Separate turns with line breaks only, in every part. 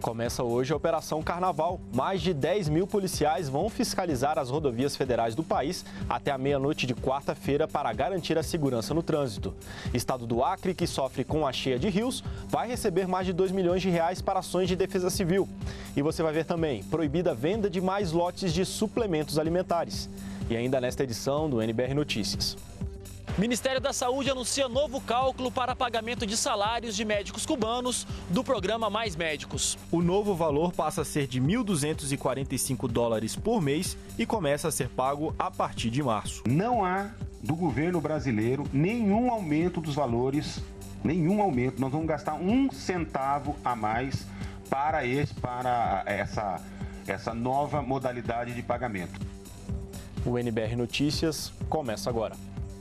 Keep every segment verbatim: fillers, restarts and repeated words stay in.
Começa hoje a Operação Carnaval. Mais de dez mil policiais vão fiscalizar as rodovias federais do país até a meia-noite de quarta-feira para garantir a segurança no trânsito. Estado do Acre, que sofre com a cheia de rios, vai receber mais de dois milhões de reais para ações de defesa civil. E você vai ver também proibida a venda de mais lotes de suplementos alimentares. E ainda nesta edição do N B R Notícias.
Ministério da Saúde anuncia novo cálculo para pagamento de salários de médicos cubanos do programa Mais Médicos.
O novo valor passa a ser de mil duzentos e quarenta e cinco dólares por mês e começa a ser pago a partir de março.
Não há do governo brasileiro nenhum aumento dos valores, nenhum aumento. Nós vamos gastar um centavo a mais para, esse, para essa, essa nova modalidade de pagamento.
O N B R Notícias começa agora.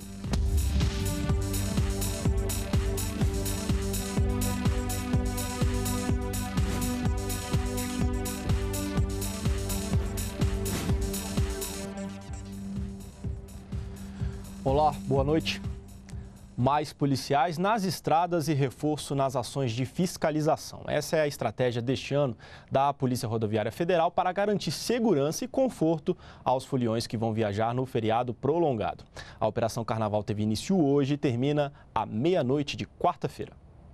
Olá, boa noite. Mais policiais nas estradas e reforço nas ações de fiscalização. Essa é a estratégia deste ano da Polícia Rodoviária Federal para garantir segurança e conforto aos foliões que vão viajar no feriado prolongado. A Operação Carnaval teve início hoje e termina à meia-noite de quarta-feira.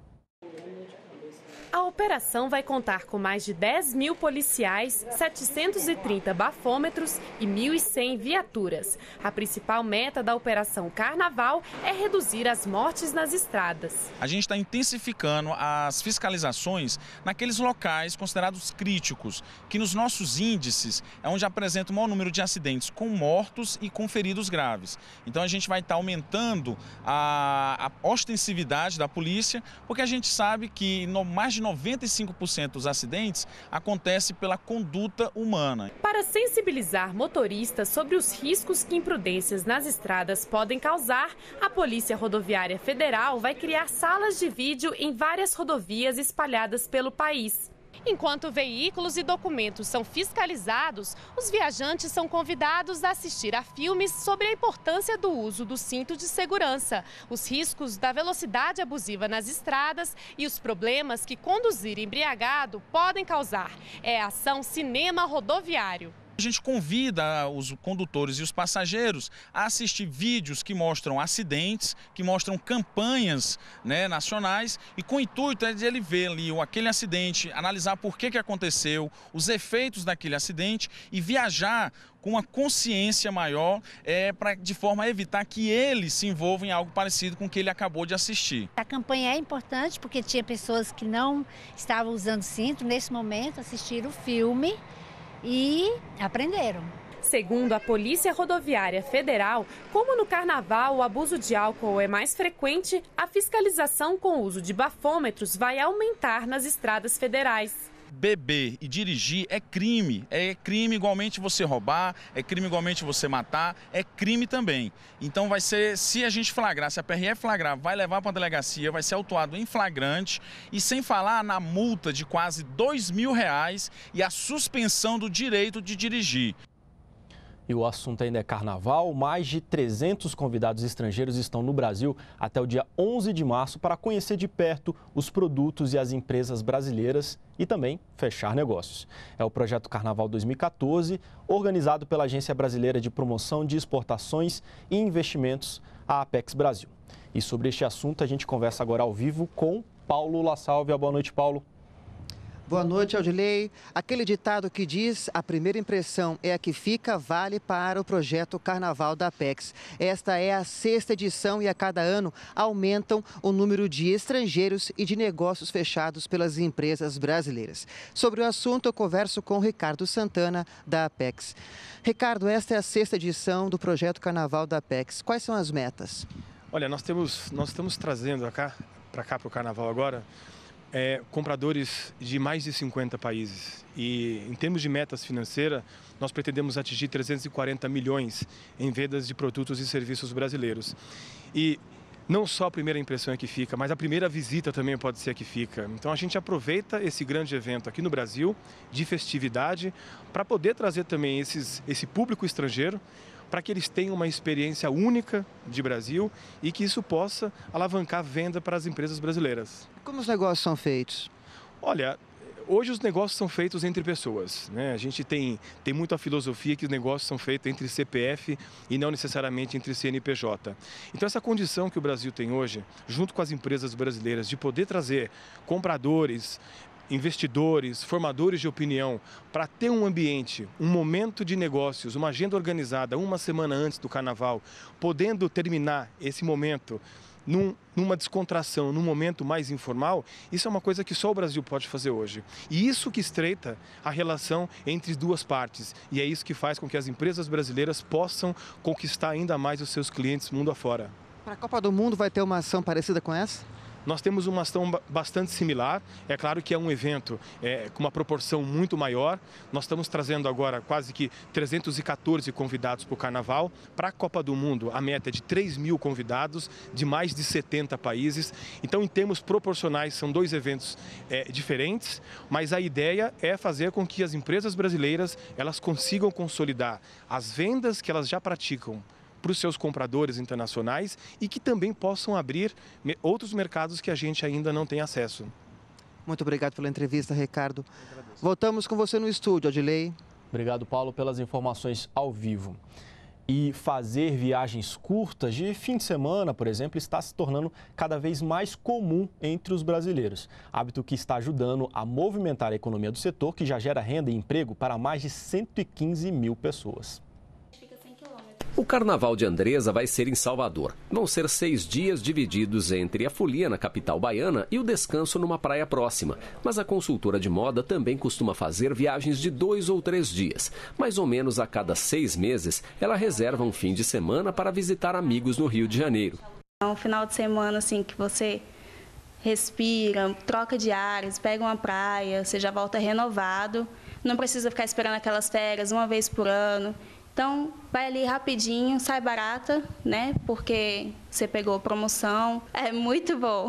A operação vai contar com mais de dez mil policiais, setecentos e trinta bafômetros e mil e cem viaturas. A principal meta da Operação Carnaval é reduzir as mortes nas estradas.
A gente está intensificando as fiscalizações naqueles locais considerados críticos, que nos nossos índices é onde apresenta o maior número de acidentes com mortos e com feridos graves. Então a gente vai estar aumentando a, a ostensividade da polícia, porque a gente sabe que no, mais de noventa e cinco por cento dos acidentes acontece pela conduta humana.
Para sensibilizar motoristas sobre os riscos que imprudências nas estradas podem causar, a Polícia Rodoviária Federal vai criar salas de vídeo em várias rodovias espalhadas pelo país. Enquanto veículos e documentos são fiscalizados, os viajantes são convidados a assistir a filmes sobre a importância do uso do cinto de segurança, os riscos da velocidade abusiva nas estradas e os problemas que conduzir embriagado podem causar. É a ação Cinema Rodoviário.
A gente convida os condutores e os passageiros a assistir vídeos que mostram acidentes, que mostram campanhas, né, nacionais, e com o intuito é de ele ver ali aquele acidente, analisar por que que aconteceu, os efeitos daquele acidente e viajar com uma consciência maior, é, pra, de forma a evitar que ele se envolva em algo parecido com o que ele acabou de assistir.
A campanha é importante porque tinha pessoas que não estavam usando cinto, nesse momento assistiram o filme e aprenderam.
Segundo a Polícia Rodoviária Federal, como no Carnaval o abuso de álcool é mais frequente, a fiscalização com o uso de bafômetros vai aumentar nas estradas federais.
Beber e dirigir é crime, é crime igualmente você roubar, é crime igualmente você matar, é crime também. Então vai ser, se a gente flagrar, se a P R F flagrar, vai levar para a delegacia, vai ser autuado em flagrante e sem falar na multa de quase dois mil reais e a suspensão do direito de dirigir.
E o assunto ainda é carnaval. Mais de trezentos convidados estrangeiros estão no Brasil até o dia onze de março para conhecer de perto os produtos e as empresas brasileiras e também fechar negócios. É o projeto Carnaval dois mil e quatorze, organizado pela Agência Brasileira de Promoção de Exportações e Investimentos, a Apex Brasil. E sobre este assunto a gente conversa agora ao vivo com Paulo La Sálvia. Boa noite, Paulo.
Boa noite, Aldilei. Aquele ditado que diz a primeira impressão é a que fica vale para o projeto Carnaval da Apex. Esta é a sexta edição e a cada ano aumentam o número de estrangeiros e de negócios fechados pelas empresas brasileiras. Sobre o assunto, eu converso com o Ricardo Santana, da Apex. Ricardo, esta é a sexta edição do projeto Carnaval da Apex. Quais são as metas?
Olha, nós, temos, nós estamos trazendo para cá, cá para o Carnaval agora, É, compradores de mais de cinquenta países e em termos de metas financeiras nós pretendemos atingir trezentos e quarenta milhões em vendas de produtos e serviços brasileiros. E não só a primeira impressão é que fica, mas a primeira visita também pode ser a que fica. Então a gente aproveita esse grande evento aqui no Brasil de festividade para poder trazer também esses, esse público estrangeiro para que eles tenham uma experiência única de Brasil e que isso possa alavancar a venda para as empresas brasileiras.
Como os negócios são feitos?
Olha, Hoje os negócios são feitos entre pessoas, né? A gente tem, tem muita filosofia que os negócios são feitos entre C P F e não necessariamente entre C N P J. Então essa condição que o Brasil tem hoje, junto com as empresas brasileiras, de poder trazer compradores, investidores, formadores de opinião, para ter um ambiente, um momento de negócios, uma agenda organizada uma semana antes do Carnaval, podendo terminar esse momento Num, numa descontração, num momento mais informal, isso é uma coisa que só o Brasil pode fazer hoje. E isso que estreita a relação entre duas partes. E é isso que faz com que as empresas brasileiras possam conquistar ainda mais os seus clientes mundo afora.
Para a Copa do Mundo vai ter uma ação parecida com essa?
Nós temos uma ação bastante similar, é claro que é um evento é, com uma proporção muito maior. Nós estamos trazendo agora quase que trezentos e quatorze convidados para o Carnaval. Para a Copa do Mundo, a meta é de três mil convidados, de mais de setenta países. Então, em termos proporcionais, são dois eventos é, diferentes, mas a ideia é fazer com que as empresas brasileiras elas consigam consolidar as vendas que elas já praticam para os seus compradores internacionais e que também possam abrir outros mercados que a gente ainda não tem acesso.
Muito obrigado pela entrevista, Ricardo. Voltamos com você no estúdio, Odilei.
Obrigado, Paulo, pelas informações ao vivo. E fazer viagens curtas de fim de semana, por exemplo, está se tornando cada vez mais comum entre os brasileiros. Hábito que está ajudando a movimentar a economia do setor, que já gera renda e emprego para mais de cento e quinze mil pessoas.
O Carnaval de Andresa vai ser em Salvador. Vão ser seis dias divididos entre a folia na capital baiana e o descanso numa praia próxima. Mas a consultora de moda também costuma fazer viagens de dois ou três dias. Mais ou menos a cada seis meses, ela reserva um fim de semana para visitar amigos no Rio de Janeiro.
É um final de semana assim que você respira, troca de ares, pega uma praia, você já volta renovado. Não precisa ficar esperando aquelas férias uma vez por ano. Então, vai ali rapidinho, sai barata, né? Porque você pegou promoção. É muito bom.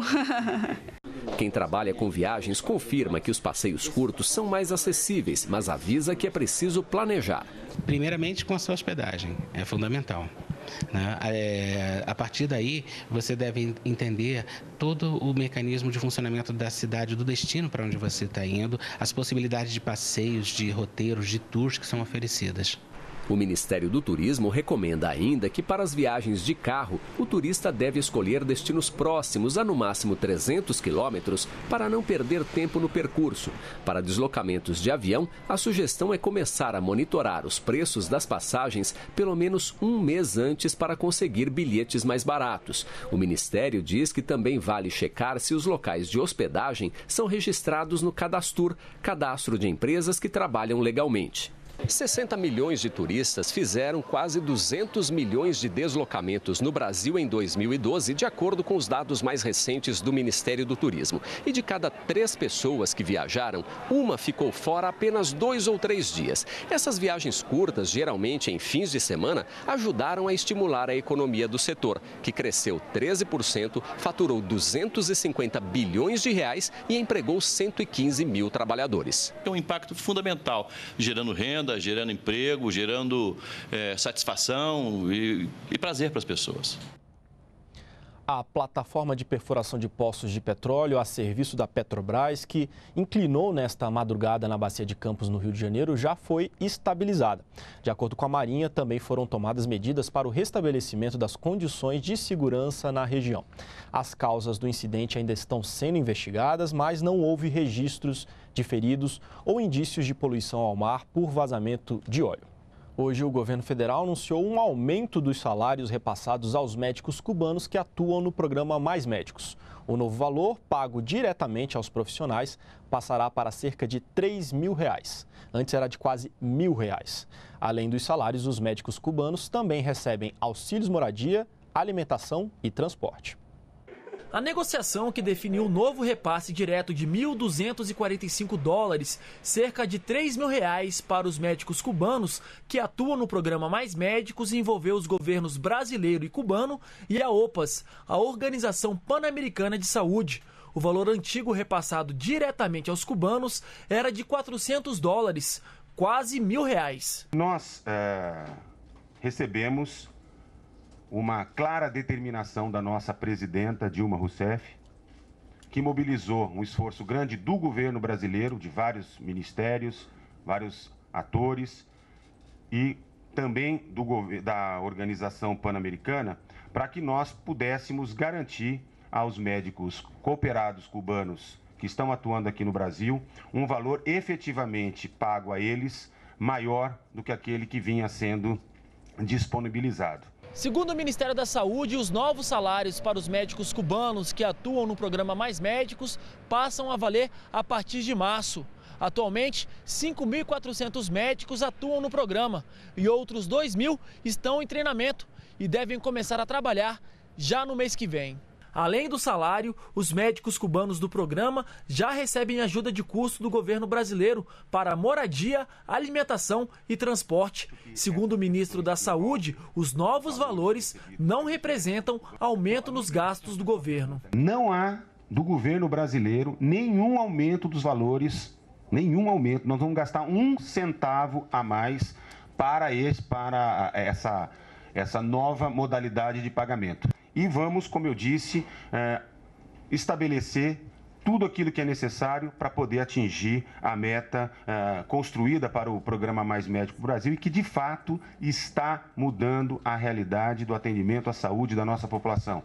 Quem trabalha com viagens confirma que os passeios curtos são mais acessíveis, mas avisa que é preciso planejar.
Primeiramente com a sua hospedagem, é fundamental. Né? É, a partir daí, você deve entender todo o mecanismo de funcionamento da cidade, do destino para onde você está indo, as possibilidades de passeios, de roteiros, de tours que são oferecidas.
O Ministério do Turismo recomenda ainda que para as viagens de carro, o turista deve escolher destinos próximos a no máximo trezentos quilômetros para não perder tempo no percurso. Para deslocamentos de avião, a sugestão é começar a monitorar os preços das passagens pelo menos um mês antes para conseguir bilhetes mais baratos. O Ministério diz que também vale checar se os locais de hospedagem são registrados no Cadastur, cadastro de empresas que trabalham legalmente. sessenta milhões de turistas fizeram quase duzentos milhões de deslocamentos no Brasil em dois mil e doze, de acordo com os dados mais recentes do Ministério do Turismo. E de cada três pessoas que viajaram, uma ficou fora apenas dois ou três dias. Essas viagens curtas, geralmente em fins de semana, ajudaram a estimular a economia do setor, que cresceu treze por cento, faturou duzentos e cinquenta bilhões de reais e empregou cento e quinze mil trabalhadores.
É um impacto fundamental, gerando renda, gerando emprego, gerando é, satisfação e, e prazer para as pessoas.
A plataforma de perfuração de poços de petróleo a serviço da Petrobras, que inclinou nesta madrugada na Bacia de Campos, no Rio de Janeiro, já foi estabilizada. De acordo com a Marinha, também foram tomadas medidas para o restabelecimento das condições de segurança na região. As causas do incidente ainda estão sendo investigadas, mas não houve registros de feridos ou indícios de poluição ao mar por vazamento de óleo. Hoje, o governo federal anunciou um aumento dos salários repassados aos médicos cubanos que atuam no programa Mais Médicos. O novo valor, pago diretamente aos profissionais, passará para cerca de três mil reais. Antes era de quase mil reais. Além dos salários, os médicos cubanos também recebem auxílios moradia, alimentação e transporte.
A negociação que definiu o novo repasse direto de mil duzentos e quarenta e cinco dólares, cerca de três mil reais para os médicos cubanos que atuam no programa Mais Médicos, envolveu os governos brasileiro e cubano e a OPAS, a Organização Pan-Americana de Saúde. O valor antigo repassado diretamente aos cubanos era de quatrocentos dólares, quase mil reais.
Nós é, recebemos uma clara determinação da nossa presidenta Dilma Rousseff, que mobilizou um esforço grande do governo brasileiro, de vários ministérios, vários atores e também do, da Organização Pan-Americana, para que nós pudéssemos garantir aos médicos cooperados cubanos que estão atuando aqui no Brasil um valor efetivamente pago a eles maior do que aquele que vinha sendo disponibilizado.
Segundo o Ministério da Saúde, os novos salários para os médicos cubanos que atuam no programa Mais Médicos passam a valer a partir de março. Atualmente, cinco mil e quatrocentos médicos atuam no programa e outros dois mil estão em treinamento e devem começar a trabalhar já no mês que vem. Além do salário, os médicos cubanos do programa já recebem ajuda de custo do governo brasileiro para moradia, alimentação e transporte. Segundo o ministro da Saúde, os novos valores não representam aumento nos gastos do governo.
Não há do governo brasileiro nenhum aumento dos valores, nenhum aumento. Nós vamos gastar um centavo a mais para, esse, para essa, essa nova modalidade de pagamento. E vamos, como eu disse, é, estabelecer tudo aquilo que é necessário para poder atingir a meta é, construída para o Programa Mais Médico Brasil e que, de fato, está mudando a realidade do atendimento à saúde da nossa população.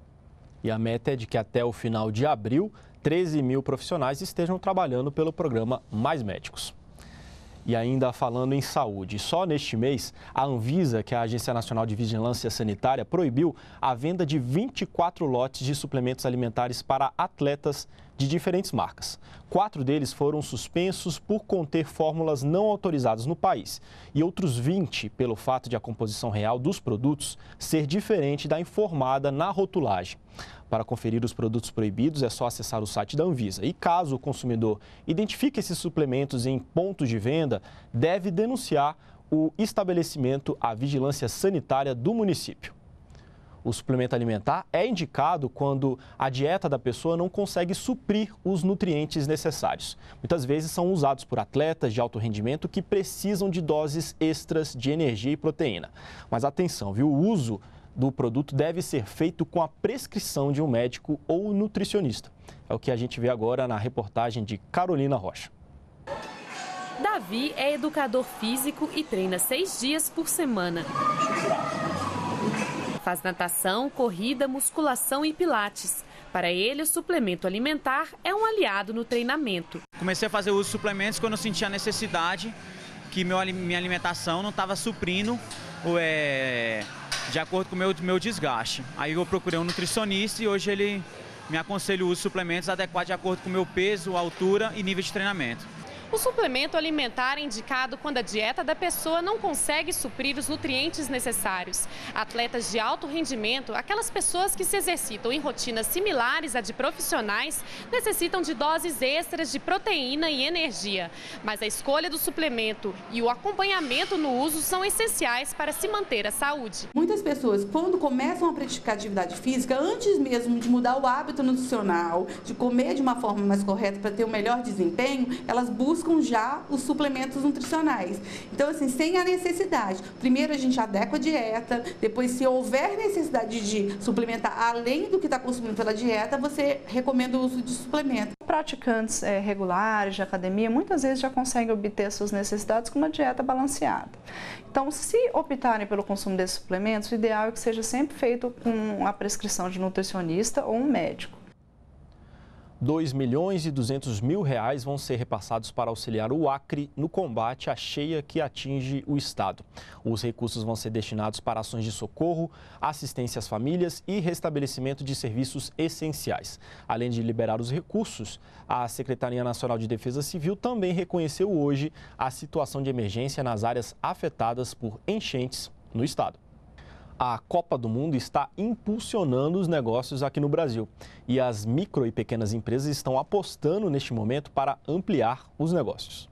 E a meta é de que até o final de abril, treze mil profissionais estejam trabalhando pelo Programa Mais Médicos. E ainda falando em saúde, só neste mês, a Anvisa, que é a Agência Nacional de Vigilância Sanitária, proibiu a venda de vinte e quatro lotes de suplementos alimentares para atletas de diferentes marcas. Quatro deles foram suspensos por conter fórmulas não autorizadas no país e outros vinte pelo fato de a composição real dos produtos ser diferente da informada na rotulagem. Para conferir os produtos proibidos, é só acessar o site da Anvisa. E caso o consumidor identifique esses suplementos em pontos de venda, deve denunciar o estabelecimento à vigilância sanitária do município. O suplemento alimentar é indicado quando a dieta da pessoa não consegue suprir os nutrientes necessários. Muitas vezes são usados por atletas de alto rendimento que precisam de doses extras de energia e proteína. Mas atenção, viu? O uso do produto deve ser feito com a prescrição de um médico ou nutricionista. É o que a gente vê agora na reportagem de Carolina Rocha.
Davi é educador físico e treina seis dias por semana. Faz natação, corrida, musculação e pilates. Para ele, o suplemento alimentar é um aliado no treinamento.
Comecei a fazer uso de suplementos quando eu senti a necessidade que meu, minha alimentação não estava suprindo é, de acordo com o meu, meu desgaste. Aí eu procurei um nutricionista e hoje ele me aconselha o uso de suplementos adequados de acordo com o meu peso, altura e nível de treinamento.
O suplemento alimentar é indicado quando a dieta da pessoa não consegue suprir os nutrientes necessários. Atletas de alto rendimento, aquelas pessoas que se exercitam em rotinas similares à de profissionais, necessitam de doses extras de proteína e energia. Mas a escolha do suplemento e o acompanhamento no uso são essenciais para se manter a saúde.
Muitas pessoas, quando começam a praticar atividade física, antes mesmo de mudar o hábito nutricional, de comer de uma forma mais correta para ter um melhor desempenho, elas buscam buscam já os suplementos nutricionais. Então, assim, sem a necessidade. Primeiro a gente adequa a dieta, depois se houver necessidade de suplementar além do que está consumindo pela dieta, você recomenda o uso de suplemento.
Praticantes é, regulares de academia muitas vezes já conseguem obter suas necessidades com uma dieta balanceada. Então, se optarem pelo consumo desses suplementos, o ideal é que seja sempre feito com a prescrição de nutricionista ou um médico.
dois milhões e duzentos mil reais vão ser repassados para auxiliar o Acre no combate à cheia que atinge o estado. Os recursos vão ser destinados para ações de socorro, assistência às famílias e restabelecimento de serviços essenciais. Além de liberar os recursos, a Secretaria Nacional de Defesa Civil também reconheceu hoje a situação de emergência nas áreas afetadas por enchentes no estado. A Copa do Mundo está impulsionando os negócios aqui no Brasil e as micro e pequenas empresas estão apostando neste momento para ampliar os negócios.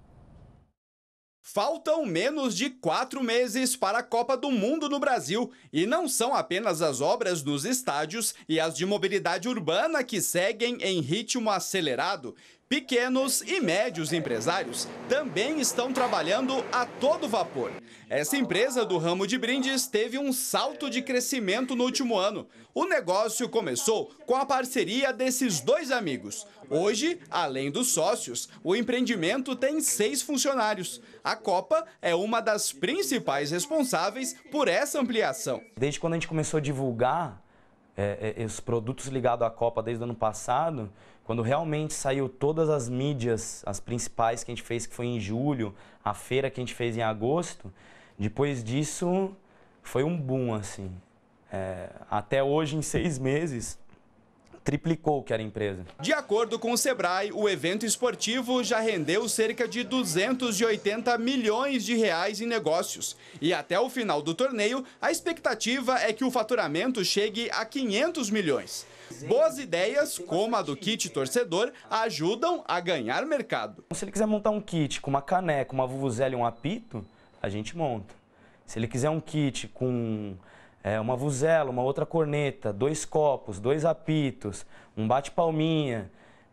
Faltam menos de quatro meses para a Copa do Mundo no Brasil e não são apenas as obras nos estádios e as de mobilidade urbana que seguem em ritmo acelerado. Pequenos e médios empresários também estão trabalhando a todo vapor. Essa empresa do ramo de brindes teve um salto de crescimento no último ano. O negócio começou com a parceria desses dois amigos. Hoje, além dos sócios, o empreendimento tem seis funcionários. A Copa é uma das principais responsáveis por essa ampliação.
Desde quando a gente começou a divulgar é, é, os produtos ligados à Copa desde o ano passado, quando realmente saiu todas as mídias, as principais que a gente fez, que foi em julho, a feira que a gente fez em agosto, depois disso foi um boom, assim. É, até hoje, em seis meses, triplicou o que era a empresa.
De acordo com o Sebrae, o evento esportivo já rendeu cerca de duzentos e oitenta milhões de reais em negócios. E até o final do torneio, a expectativa é que o faturamento chegue a quinhentos milhões. Boas ideias, como a do kit torcedor, ajudam a ganhar mercado.
Se ele quiser montar um kit com uma caneca, uma vuvuzela e um apito, a gente monta. Se ele quiser um kit com é, uma vuvuzela, uma outra corneta, dois copos, dois apitos, um bate-palminha,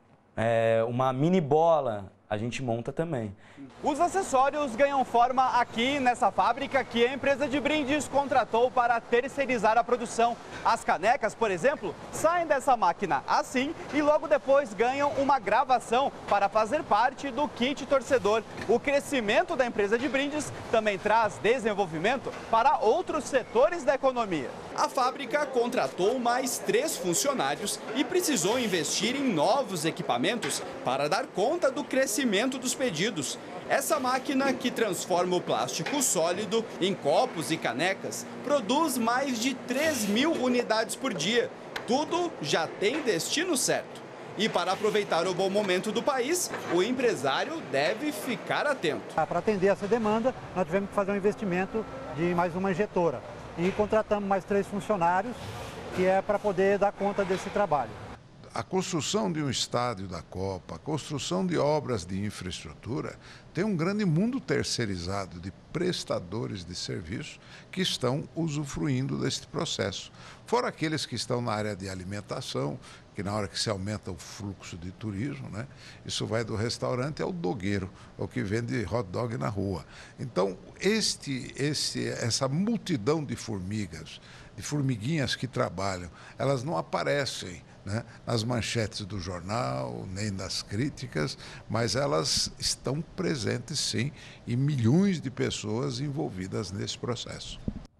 é, uma mini bola, a gente monta também.
Os acessórios ganham forma aqui nessa fábrica que a empresa de brindes contratou para terceirizar a produção. As canecas, por exemplo, saem dessa máquina assim e logo depois ganham uma gravação para fazer parte do kit torcedor. O crescimento da empresa de brindes também traz desenvolvimento para outros setores da economia.
A fábrica contratou mais três funcionários e precisou investir em novos equipamentos para dar conta do crescimento dos pedidos. Essa máquina, que transforma o plástico sólido em copos e canecas, produz mais de três mil unidades por dia. Tudo já tem destino certo. E para aproveitar o bom momento do país, o empresário deve ficar atento.
Para atender essa demanda, nós tivemos que fazer um investimento de mais uma injetora. E contratamos mais três funcionários, que é para poder dar conta desse trabalho.
A construção de um estádio da Copa, a construção de obras de infraestrutura, tem um grande mundo terceirizado de prestadores de serviço que estão usufruindo deste processo. Fora aqueles que estão na área de alimentação, que na hora que se aumenta o fluxo de turismo, né, isso vai do restaurante ao dogueiro, ao que vende hot dog na rua. Então, este, este, essa multidão de formigas, de formiguinhas que trabalham, elas não aparecem, né, nas manchetes do jornal, nem nas críticas, mas elas estão presentes, sim, e milhões de pessoas envolvidas nesse processo.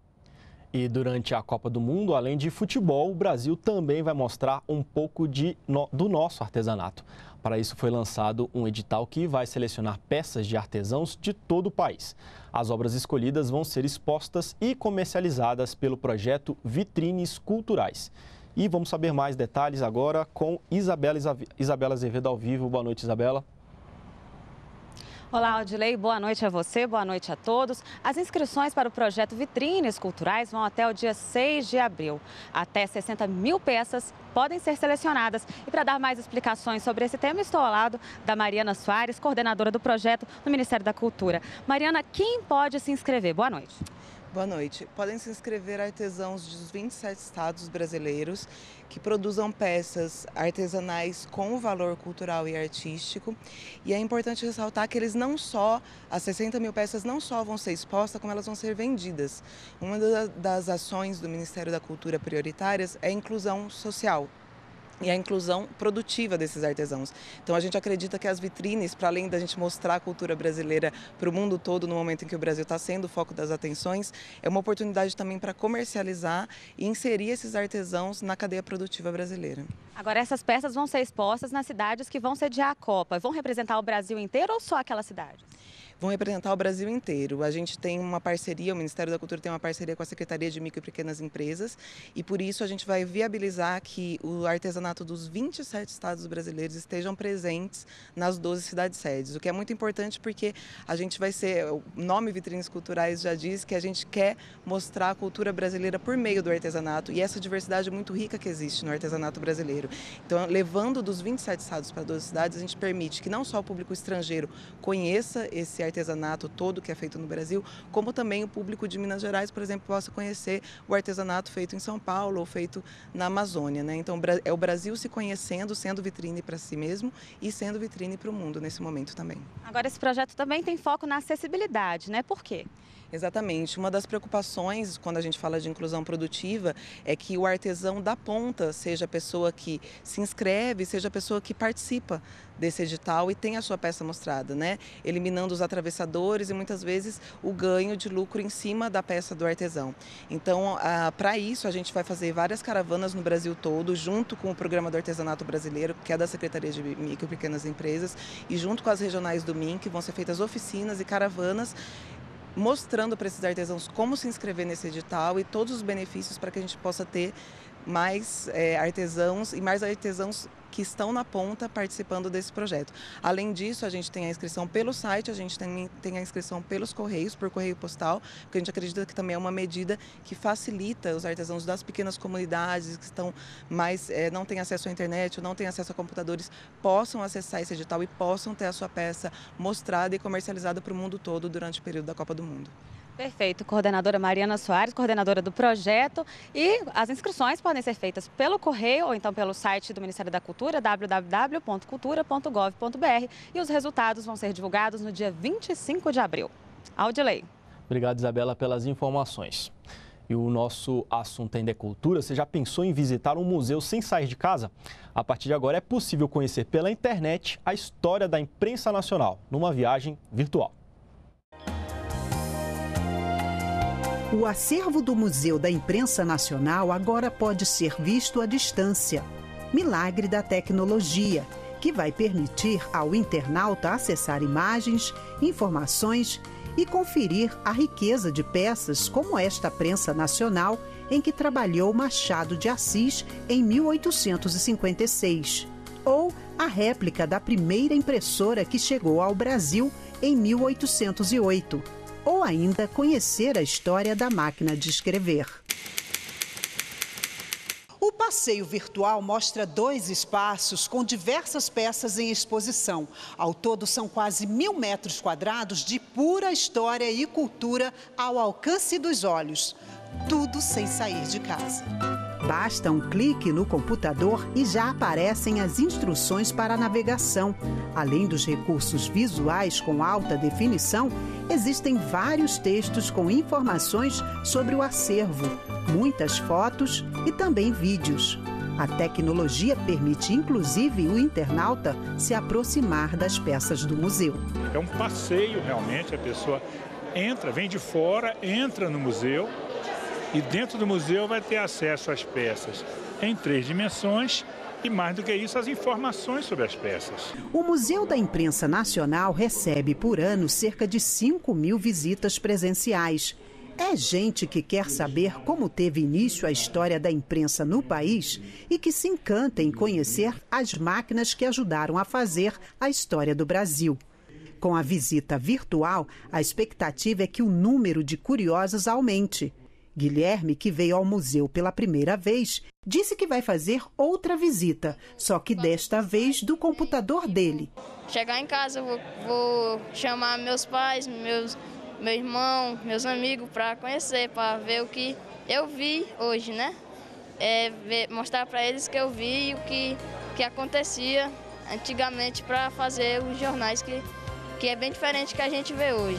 E durante a Copa do Mundo, além de futebol, o Brasil também vai mostrar um pouco de, no, do nosso artesanato. Para isso foi lançado um edital que vai selecionar peças de artesãos de todo o país. As obras escolhidas vão ser expostas e comercializadas pelo projeto Vitrines Culturais. E vamos saber mais detalhes agora com Isabela, Isabela Azevedo ao vivo. Boa noite, Isabela.
Olá, Odilei. Boa noite a você, boa noite a todos. As inscrições para o projeto Vitrines Culturais vão até o dia seis de abril. Até sessenta mil peças podem ser selecionadas. E para dar mais explicações sobre esse tema, estou ao lado da Mariana Soares, coordenadora do projeto no Ministério da Cultura. Mariana, quem pode se inscrever? Boa noite.
Boa noite. Podem se inscrever artesãos dos vinte e sete estados brasileiros que produzam peças artesanais com valor cultural e artístico. E é importante ressaltar que eles não só, as sessenta mil peças não só vão ser expostas, como elas vão ser vendidas. Uma das ações do Ministério da Cultura prioritárias é a inclusão social e a inclusão produtiva desses artesãos. Então a gente acredita que as vitrines, para além da gente mostrar a cultura brasileira para o mundo todo no momento em que o Brasil está sendo o foco das atenções, é uma oportunidade também para comercializar e inserir esses artesãos na cadeia produtiva brasileira.
Agora, essas peças vão ser expostas nas cidades que vão sediar a Copa. Vão representar o Brasil inteiro ou só aquelas cidades?
Vão representar o Brasil inteiro. A gente tem uma parceria, o Ministério da Cultura tem uma parceria com a Secretaria de Micro e Pequenas Empresas e por isso a gente vai viabilizar que o artesanato dos vinte e sete estados brasileiros estejam presentes nas doze cidades sedes, o que é muito importante porque a gente vai ser, o nome Vitrines Culturais já diz que a gente quer mostrar a cultura brasileira por meio do artesanato e essa diversidade muito rica que existe no artesanato brasileiro. Então, levando dos vinte e sete estados para doze cidades, a gente permite que não só o público estrangeiro conheça esse artesanato artesanato todo que é feito no Brasil, como também o público de Minas Gerais, por exemplo, possa conhecer o artesanato feito em São Paulo ou feito na Amazônia, né? Então é o Brasil se conhecendo, sendo vitrine para si mesmo e sendo vitrine para o mundo nesse momento também.
Agora esse projeto também tem foco na acessibilidade, né? Por quê?
Exatamente. Uma das preocupações quando a gente fala de inclusão produtiva é que o artesão da ponta seja a pessoa que se inscreve, seja a pessoa que participa desse edital e tem a sua peça mostrada, né? Eliminando os atravessadores e muitas vezes o ganho de lucro em cima da peça do artesão. Então, para isso, a gente vai fazer várias caravanas no Brasil todo, junto com o Programa do Artesanato Brasileiro, que é da Secretaria de Micro e Pequenas Empresas, e junto com as regionais do M I N, que vão ser feitas oficinas e caravanas mostrando para esses artesãos como se inscrever nesse edital e todos os benefícios para que a gente possa ter mais é, artesãos e mais artesãos que estão na ponta participando desse projeto. Além disso, a gente tem a inscrição pelo site, a gente tem, tem a inscrição pelos correios, por correio postal, porque a gente acredita que também é uma medida que facilita os artesãos das pequenas comunidades que estão mais, é, não têm acesso à internet ou não têm acesso a computadores, possam acessar esse edital e possam ter a sua peça mostrada e comercializada para o mundo todo durante o período da Copa do Mundo.
Perfeito. Coordenadora Mariana Soares, coordenadora do projeto. E as inscrições podem ser feitas pelo correio ou então pelo site do Ministério da Cultura, w w w ponto cultura ponto gov ponto b r. E os resultados vão ser divulgados no dia vinte e cinco de abril. Audilei.
Obrigado, Isabela, pelas informações. E o nosso assunto ainda é cultura. Você já pensou em visitar um museu sem sair de casa? A partir de agora é possível conhecer pela internet a história da imprensa nacional, numa viagem virtual.
O acervo do Museu da Imprensa Nacional agora pode ser visto à distância. Milagre da tecnologia, que vai permitir ao internauta acessar imagens, informações e conferir a riqueza de peças como esta prensa nacional em que trabalhou Machado de Assis em mil oitocentos e cinquenta e seis. Ou a réplica da primeira impressora que chegou ao Brasil em mil oitocentos e oito. Ou ainda conhecer a história da máquina de escrever. O passeio virtual mostra dois espaços com diversas peças em exposição. Ao todo, são quase mil metros quadrados de pura história e cultura ao alcance dos olhos. Tudo sem sair de casa. Basta um clique no computador e já aparecem as instruções para a navegação. Além dos recursos visuais com alta definição, existem vários textos com informações sobre o acervo, muitas fotos e também vídeos. A tecnologia permite, inclusive, o internauta se aproximar das peças do museu.
É um passeio, realmente, a pessoa entra, vem de fora, entra no museu, e dentro do museu vai ter acesso às peças em três dimensões e, mais do que isso, as informações sobre as peças.
O Museu da Imprensa Nacional recebe por ano cerca de cinco mil visitas presenciais. É gente que quer saber como teve início a história da imprensa no país e que se encanta em conhecer as máquinas que ajudaram a fazer a história do Brasil. Com a visita virtual, a expectativa é que o número de curiosos aumente. Guilherme, que veio ao museu pela primeira vez, disse que vai fazer outra visita, só que desta vez do computador dele.
Chegar em casa, eu vou, vou chamar meus pais, meus, meu irmão, meus amigos para conhecer, para ver o que eu vi hoje, né? É, ver, mostrar para eles que eu vi e o que, que acontecia antigamente para fazer os jornais, que, que é bem diferente do que a gente vê hoje.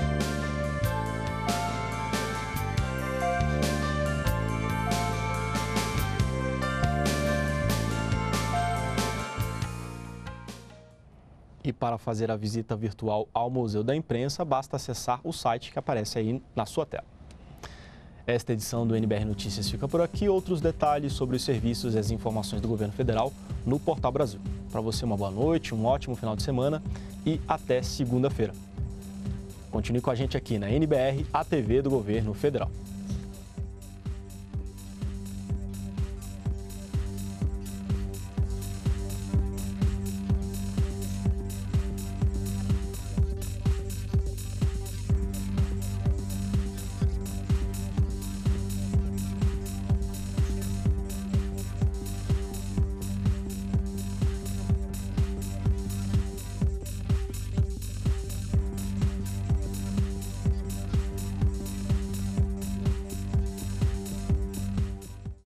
E para fazer a visita virtual ao Museu da Imprensa, basta acessar o site que aparece aí na sua tela. Esta edição do N B R Notícias fica por aqui. Outros detalhes sobre os serviços e as informações do Governo Federal no Portal Brasil. Para você, uma boa noite, um ótimo final de semana e até segunda-feira. Continue com a gente aqui na N B R, a T V do Governo Federal.